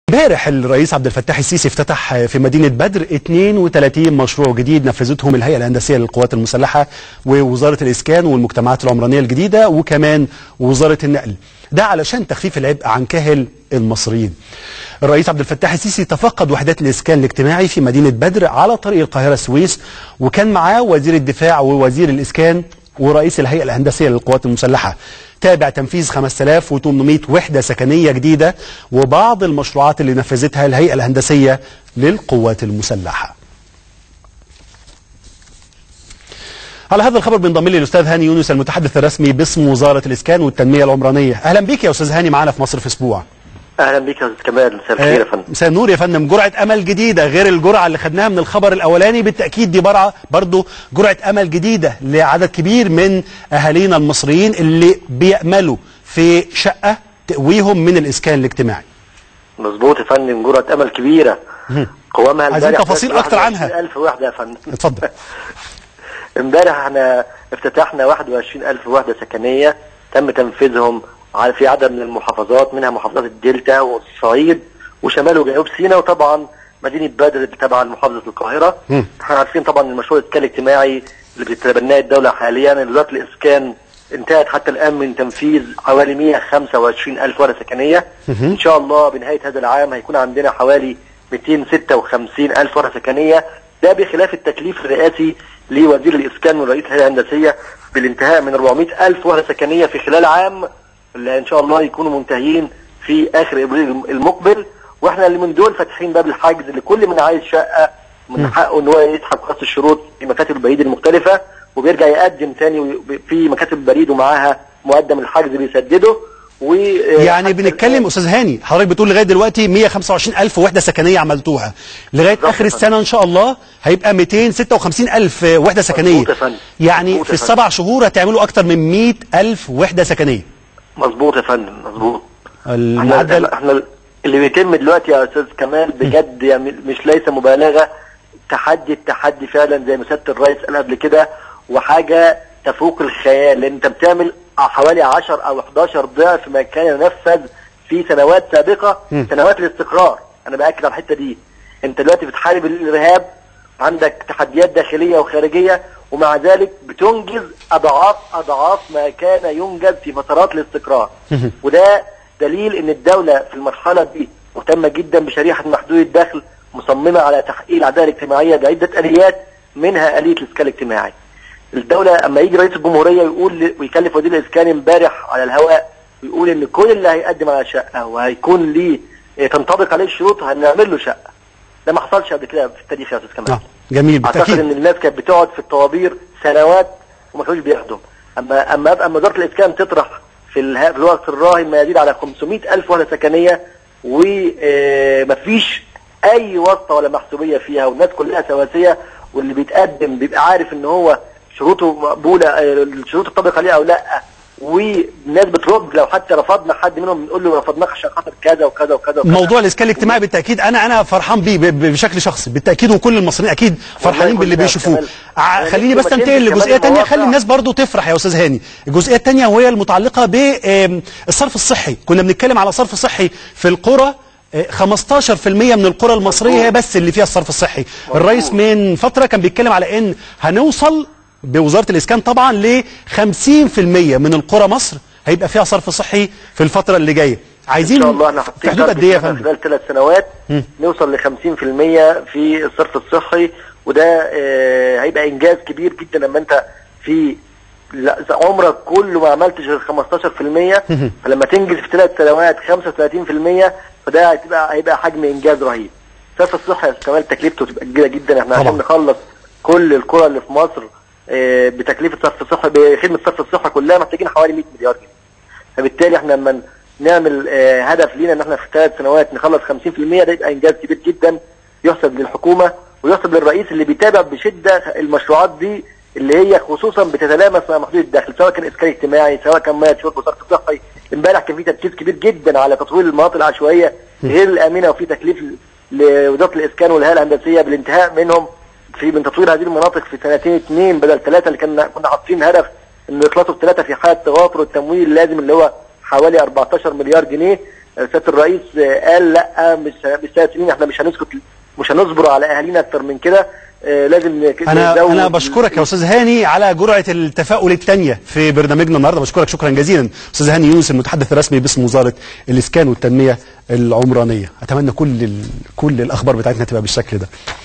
امبارح الرئيس عبد الفتاح السيسي افتتح في مدينة بدر 32 مشروع جديد نفذتهم الهيئة الهندسية للقوات المسلحة ووزارة الإسكان والمجتمعات العمرانية الجديدة وكمان وزارة النقل، ده علشان تخفيف العبء عن كاهل المصريين. الرئيس عبد الفتاح السيسي تفقد وحدات الإسكان الاجتماعي في مدينة بدر على طريق القاهرة السويس، وكان معاه وزير الدفاع ووزير الإسكان ورئيس الهيئة الهندسية للقوات المسلحة. تابع تنفيذ 5800 وحدة سكنية جديدة وبعض المشروعات اللي نفذتها الهيئة الهندسية للقوات المسلحة. على هذا الخبر بينضم لي الأستاذ هاني يونس المتحدث الرسمي باسم وزارة الإسكان والتنمية العمرانية. أهلا بك يا أستاذ هاني معنا في مصر في أسبوع. اهلا بك يا استاذ كمال، مساء الخير يا فندم. مساء النور يا فندم. جرعه امل جديده غير الجرعه اللي خدناها من الخبر الاولاني، بالتاكيد دي برضه جرعه امل جديده لعدد كبير من اهالينا المصريين اللي بياملوا في شقه تقويهم من الاسكان الاجتماعي. مظبوط يا فندم، جرعه امل كبيره قوامها امبارح. عايزين تفاصيل اكتر عنها. 1000 وحده يا فندم. اتفضل. امبارح احنا افتتحنا 21000 وحده سكنيه تم تنفيذهم في عدد من المحافظات، منها محافظات الدلتا والصعيد وشمال وجنوب سيناء، وطبعا مدينه بدر تبع محافظه القاهره. احنا عارفين طبعا المشروع الاسكان الاجتماعي اللي بتتبناه الدوله حاليا، وزاره الاسكان انتهت حتى الان من تنفيذ حوالي 125000 وحده سكنيه. ان شاء الله بنهايه هذا العام هيكون عندنا حوالي 256000 وحده سكنيه، ده بخلاف التكليف الرئاسي لوزير الاسكان ورئيس الهيئه الهندسيه بالانتهاء من 400000 وحده سكنيه في خلال عام، اللي ان شاء الله يكونوا منتهيين في اخر ابريل المقبل. واحنا اللي من دول فاتحين باب الحجز لكل من عايز شقه من حقه ان هو يسحب قسط الشروط في مكاتب البريد المختلفه، وبيرجع يقدم تاني في مكاتب البريد ومعاها مقدم الحجز بيسدده. يعني بنتكلم استاذ هاني، حضرتك بتقول لغايه دلوقتي 125000 وحده سكنيه عملتوها، لغايه اخر السنه ان شاء الله هيبقى 256000 وحده سكنيه. يعني في ال7 شهور هتعملوا اكتر من 100000 وحده سكنيه. مظبوط يا فندم، مظبوط. المعدل احنا اللي بيتم دلوقتي يا استاذ كمال بجد يعني مش ليس مبالغه، التحدي فعلا زي ما سياده الرئيس قال قبل كده، وحاجه تفوق الخيال، لان انت بتعمل حوالي 10 او 11 ضعف ما كان ينفذ في سنوات سابقه، سنوات الاستقرار. انا باكد على الحته دي. انت دلوقتي بتحارب الارهاب، عندك تحديات داخليه وخارجيه، ومع ذلك بتنجز اضعاف ما كان ينجز في فترات الاستقرار. وده دليل ان الدوله في المرحله دي مهتمه جدا بشريحه محدود الدخل، مصممه على تحقيق العداله الاجتماعيه بعده اليات، منها اليه الاسكان الاجتماعي. الدوله اما يجي رئيس الجمهوريه يقول ويكلف وزير الاسكان امبارح على الهواء ويقول ان كل اللي هيقدم على شقه وهيكون ليه تنطبق عليه الشروط هنعمل له شقه، ده ما حصلش قبل كده في التاريخ يا استاذ كمال. جميل. بالتاكيد اعتقد ان الناس كانت بتقعد في الطوابير سنوات وما كانوش بياخدوا. اما وزاره الاسكان تطرح في الوقت الراهن ما يزيد على 500000 وحده سكنيه، ومفيش اي واسطه ولا محسوبيه فيها، والناس كلها سواسيه، واللي بيتقدم بيبقى عارف ان هو شروطه مقبوله، الشروط تطبق عليه او لا، والناس بترد. لو حتى رفضنا حد منهم بنقول له رفضناك عشان خاطر كذا وكذا وكذا. موضوع الاسكان الاجتماعي بالتاكيد انا فرحان بيه بشكل شخصي بالتاكيد، وكل المصريين اكيد فرحانين باللي بيشوفوه. خليني بس انتقل لجزئيه ثانيه، خلي الناس برضو تفرح يا استاذ هاني. الجزئيه الثانيه وهي المتعلقه بالصرف الصحي. كنا بنتكلم على صرف صحي في القرى، 15% من القرى المصريه هي بس اللي فيها الصرف الصحي. الرئيس من فتره كان بيتكلم على ان هنوصل بوزارة الإسكان طبعا ل 50% من القرى مصر هيبقى فيها صرف صحي في الفترة اللي جايه. عايزين ان شاء الله احنا حاطين في حدود قد ايه يا فندم؟ خلال 3 سنوات نوصل ل 50% في الصرف الصحي، وده هيبقى انجاز كبير جدا. لما انت في عمرك كله ما عملتش غير 15%، فلما تنجز في 3 سنوات 35%، فده هيبقى حجم انجاز رهيب. الصرف الصحي كمان تكلفته تبقى كبيره جدا. احنا عشان نخلص كل القرى اللي في مصر بتكلفه صرف الصحه بخدمه صرف الصحه كلها محتاجين حوالي 100 مليار جنيه. فبالتالي احنا لما نعمل هدف لينا ان احنا في 3 سنوات نخلص 50%، ده يبقى انجاز كبير جدا يحسب للحكومه ويحسب للرئيس اللي بيتابع بشده المشروعات دي، اللي هي خصوصا بتتلامس مع محدود الدخل، سواء كان اسكان اجتماعي، سواء كان مياه شرب وصرف صحي. امبارح كان في تركيز كبير جدا على تطوير المناطق العشوائيه غير الامنه، وفي تكليف لوزاره الاسكان والهيئه الهندسيه بالانتهاء منهم من تطوير هذه المناطق في 2 بدل 3 اللي كنا حاطين هدف ان يخلصوا ب3 في حاله توافر التمويل اللازم اللي هو حوالي 14 مليار جنيه. سياده الرئيس قال لا مش 3 سنين، احنا مش هنسكت، مش هنصبر على اهالينا اكتر من كده. لازم انا بشكرك يا استاذ هاني على جرعه التفاؤل الثانيه في برنامجنا النهارده. بشكرك شكرا جزيلا استاذ هاني يونس المتحدث الرسمي باسم وزاره الاسكان والتنميه العمرانيه. اتمنى كل الاخبار بتاعتنا تبقى بالشكل ده.